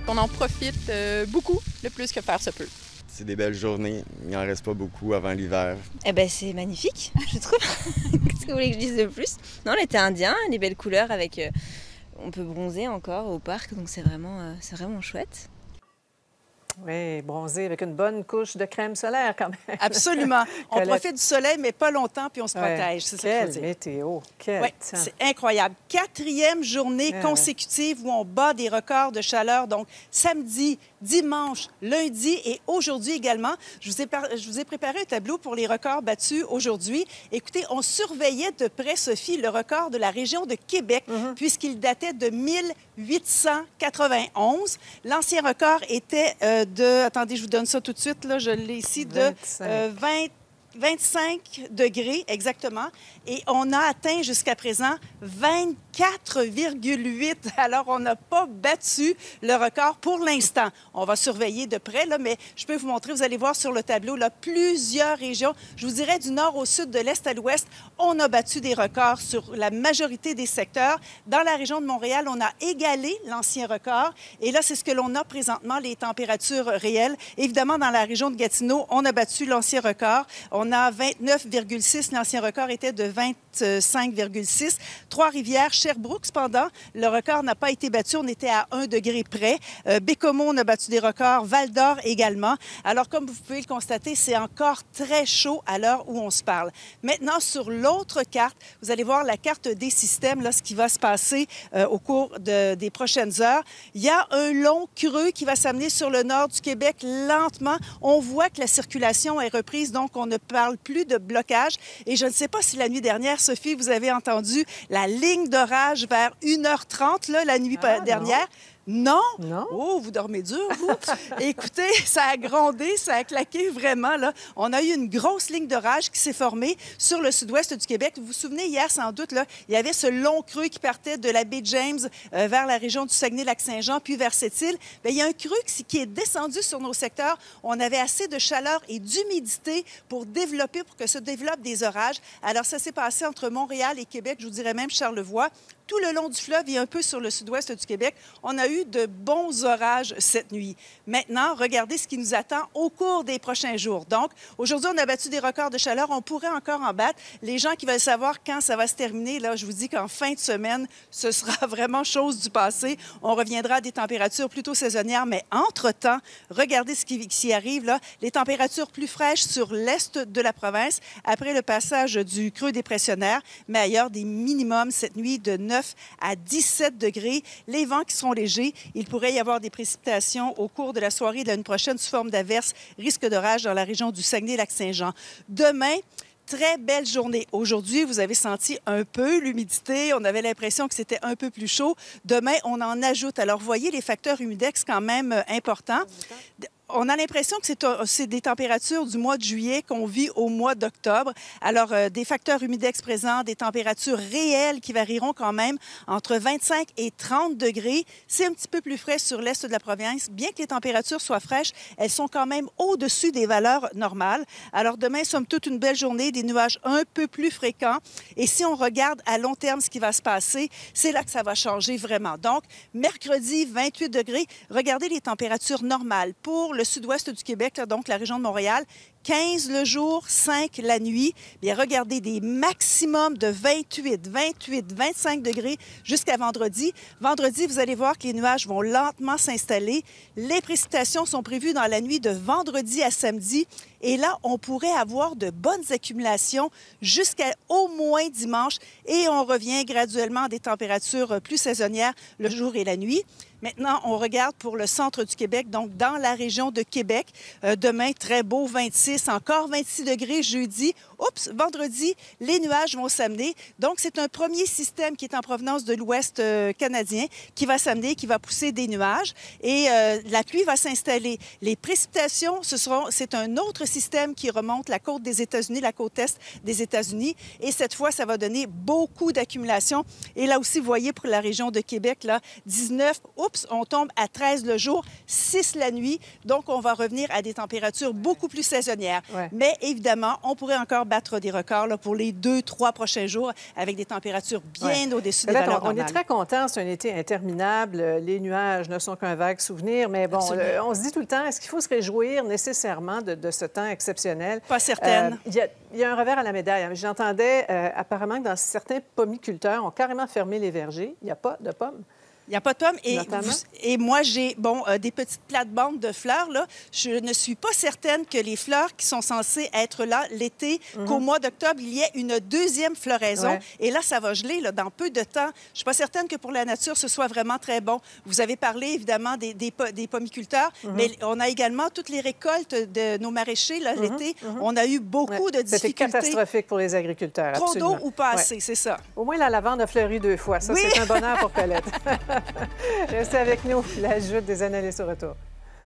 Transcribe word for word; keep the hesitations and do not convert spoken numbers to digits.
qu'on en profite euh, beaucoup, le plus que faire se peut. C'est des belles journées. Il n'en reste pas beaucoup avant l'hiver. Eh ben c'est magnifique, je trouve. Qu'est-ce que vous voulez que je dise de plus? Non, l'été indien, les belles couleurs avec... Euh, on peut bronzer encore au parc, donc c'est vraiment, euh, c'est vraiment chouette. Oui, bronzer avec une bonne couche de crème solaire quand même. Absolument. On Colette. profite du soleil, mais pas longtemps, puis on se Ouais. protège. C'est ça qu'il Quelle faut dire. météo, quel Oui, temps. c'est incroyable. Quatrième journée Ouais, consécutive où on bat des records de chaleur. Donc, samedi, dimanche, lundi et aujourd'hui également. Je vous ai, par... je vous ai préparé un tableau pour les records battus aujourd'hui. Écoutez, on surveillait de près, Sophie, le record de la région de Québec, Mm-hmm. puisqu'il datait de mille huit cent quatre-vingt-onze. L'ancien record était euh, de... Attendez, je vous donne ça tout de suite. Là, je l'ai ici, de vingt-cinq. euh, vingt... vingt-cinq degrés exactement. Et on a atteint jusqu'à présent vingt-quatre virgule huit. Alors, on n'a pas battu le record pour l'instant. On va surveiller de près, là, mais je peux vous montrer, vous allez voir sur le tableau, là, plusieurs régions. Je vous dirais du nord au sud, de l'est à l'ouest, on a battu des records sur la majorité des secteurs. Dans la région de Montréal, on a égalé l'ancien record. Et là, c'est ce que l'on a présentement, les températures réelles. Évidemment, dans la région de Gatineau, on a battu l'ancien record. On a vingt-neuf virgule six. L'ancien record était de vingt-cinq virgule six. Trois-Rivières, Sherbrooke, cependant, le record n'a pas été battu. On était à un degré près. Euh, Bécomo, on a battu des records. Val-d'Or également. Alors, comme vous pouvez le constater, c'est encore très chaud à l'heure où on se parle. Maintenant, sur l'autre carte, vous allez voir la carte des systèmes, là, ce qui va se passer euh, au cours de, des prochaines heures. Il y a un long creux qui va s'amener sur le nord du Québec lentement. On voit que la circulation est reprise, donc on ne parle plus de blocage. Et je ne sais pas si la nuit dernière, Sophie, vous avez entendu la ligne d'orage vers une heure trente, là, la nuit Ah, dernière. Non. Non? Oh, vous dormez dur, vous? Écoutez, ça a grondé, ça a claqué vraiment, là. On a eu une grosse ligne d'orage qui s'est formée sur le sud-ouest du Québec. Vous vous souvenez, hier, sans doute, là, il y avait ce long creux qui partait de la baie James euh, vers la région du Saguenay-Lac-Saint-Jean, puis vers Sept-Îles. Bien, il y a un creux qui, qui est descendu sur nos secteurs. On avait assez de chaleur et d'humidité pour développer, pour que se développent des orages. Alors, ça s'est passé entre Montréal et Québec, je vous dirais même Charlevoix. Tout le long du fleuve et un peu sur le sud-ouest du Québec, on a eu de bons orages cette nuit. Maintenant, regardez ce qui nous attend au cours des prochains jours. Donc, aujourd'hui, on a battu des records de chaleur. On pourrait encore en battre. Les gens qui veulent savoir quand ça va se terminer, là, je vous dis qu'en fin de semaine, ce sera vraiment chose du passé. On reviendra à des températures plutôt saisonnières, mais entre-temps, regardez ce qui, qui arrive, là. Les températures plus fraîches sur l'est de la province après le passage du creux dépressionnaire, mais ailleurs, des minimums cette nuit de neuf à dix-sept degrés. Les vents qui seront légers. Il pourrait y avoir des précipitations au cours de la soirée de la nuit prochaine sous forme d'averses, risque d'orage dans la région du Saguenay-Lac-Saint-Jean. Demain, très belle journée. Aujourd'hui, vous avez senti un peu l'humidité. On avait l'impression que c'était un peu plus chaud. Demain, on en ajoute. Alors, voyez les facteurs humidex quand même euh, importants. On a l'impression que c'est des températures du mois de juillet qu'on vit au mois d'octobre. Alors, euh, des facteurs humidex présents, des températures réelles qui varieront quand même entre vingt-cinq et trente degrés. C'est un petit peu plus frais sur l'est de la province. Bien que les températures soient fraîches, elles sont quand même au-dessus des valeurs normales. Alors, demain, somme toute, une belle journée, des nuages un peu plus fréquents. Et si on regarde à long terme ce qui va se passer, c'est là que ça va changer vraiment. Donc, mercredi, vingt-huit degrés. Regardez les températures normales pour le sud-ouest du Québec, là, donc la région de Montréal. quinze le jour, cinq la nuit. Bien, regardez des maximums de vingt-huit, vingt-huit, vingt-cinq degrés jusqu'à vendredi. Vendredi, vous allez voir que les nuages vont lentement s'installer. Les précipitations sont prévues dans la nuit de vendredi à samedi. Et là, on pourrait avoir de bonnes accumulations jusqu'à au moins dimanche. Et on revient graduellement à des températures plus saisonnières le jour et la nuit. Maintenant, on regarde pour le centre du Québec, donc dans la région de Québec. Euh, demain, très beau, vingt-six, encore vingt-six degrés jeudi. Oups, vendredi, les nuages vont s'amener. Donc, c'est un premier système qui est en provenance de l'ouest euh, canadien qui va s'amener, qui va pousser des nuages. Et euh, la pluie va s'installer. Les précipitations, ce seront, c'est un autre système qui remonte la côte des États-Unis, la côte est des États-Unis. Et cette fois, ça va donner beaucoup d'accumulation. Et là aussi, vous voyez, pour la région de Québec, là, dix-neuf, oups, on tombe à treize le jour, six la nuit. Donc, on va revenir à des températures beaucoup plus saisonnières. saisonnière. Ouais. Mais évidemment, on pourrait encore battre des records là, pour les deux, trois prochains jours avec des températures bien Ouais. au-dessus des Là, valeurs on, on est normales. très contents. C'est un été interminable. Les nuages ne sont qu'un vague souvenir. Mais bon, Absolument. euh, on se dit tout le temps, est-ce qu'il faut se réjouir nécessairement de, de ce temps exceptionnel? Pas certaine. Euh, Il y, a- il y a un revers à la médaille. J'entendais euh, apparemment que dans certains pomiculteurs ont carrément fermé les vergers. Il n'y a pas de pommes. Il n'y a pas de pommes. Et, Notamment? vous- et moi, j'ai bon, euh, des petites plates-bandes de fleurs. Là. Je ne suis pas certaine que les fleurs qui sont censées être là l'été, qu'au mois d'octobre, il y ait une deuxième floraison. Ouais. Et là, ça va geler là, dans peu de temps. Je ne suis pas certaine que pour la nature, ce soit vraiment très bon. Vous avez parlé, évidemment, des, des, po- des pomiculteurs, mais on a également toutes les récoltes de nos maraîchers là, l'été. On a eu beaucoup Ouais. de C'était difficultés. catastrophique pour les agriculteurs. Trop d'eau absolument. ou pas Ouais. assez, c'est ça. Au moins, la lavande a fleuri deux fois. Ça, Oui. c'est un bonheur pour Colette. Restez avec nous. La joute des analystes au retour.